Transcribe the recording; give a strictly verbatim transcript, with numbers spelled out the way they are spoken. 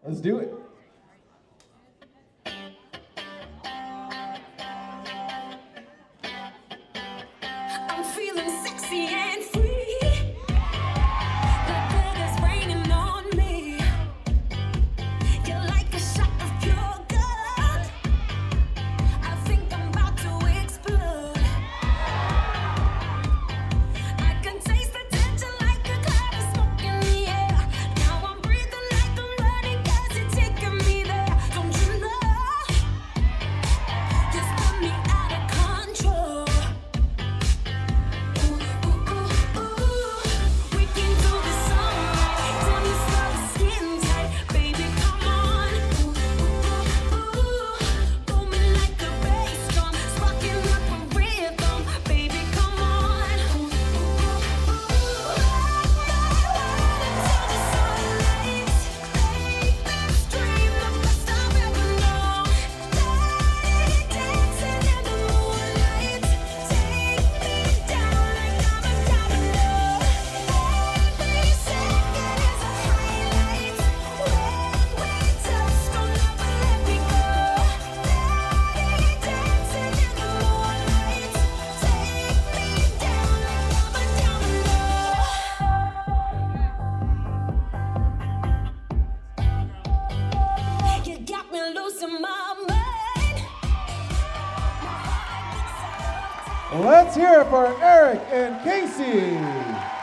Let's do it. I'm feeling sexy and free. The good is raining on me. You're like a shot of pure gold. I think I'm about to explode. I can taste the tension like a cloud of smoke in the air. Now I'm breathing like I'm running 'cause you're taking me there. Don't you know? You spun me out of control. Let's hear it for Eric and Casey.